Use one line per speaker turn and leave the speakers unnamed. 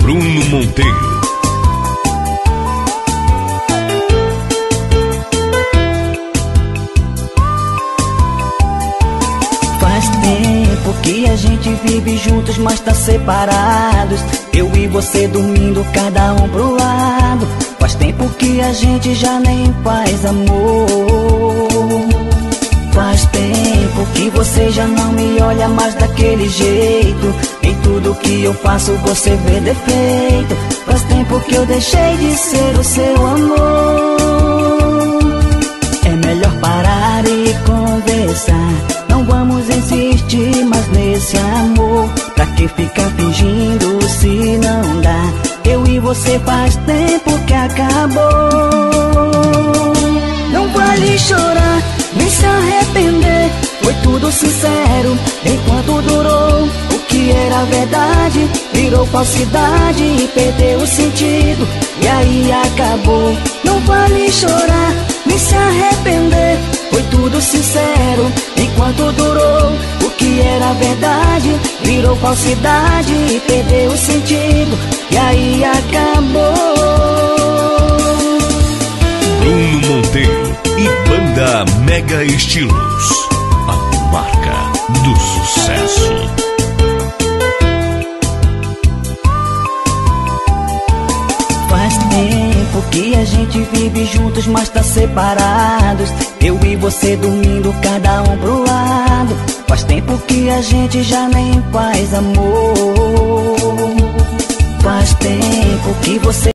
Bruno Monteiro.
Faz tempo que a gente vive juntos, mas tá separados. Eu e você dormindo, cada um pro lado. Faz tempo que a gente já nem faz amor. Faz tempo que você já não me olha mais daquele jeito. Em tudo que eu faço você vê defeito. Faz tempo que eu deixei de ser o seu amor. É melhor parar e conversar. Não vamos insistir mais nesse amor. Pra que ficar fingindo se não dá? Eu e você faz tempo que acabou. Não vale chorar, nem se arrepender. Foi tudo sincero enquanto durou. O que era verdade virou falsidade e perdeu o sentido, e aí acabou. Não vale chorar, nem se arrepender. Foi tudo sincero enquanto durou. O que era verdade virou falsidade e perdeu o sentido, e aí acabou.
Bruno Monteiro e Banda Mega Estilos, a marca do sucesso.
Faz tempo que a gente vive juntos, mas tá separados. Eu e você dormindo, cada um pro lado. Faz tempo que a gente já nem faz amor. Faz tempo que você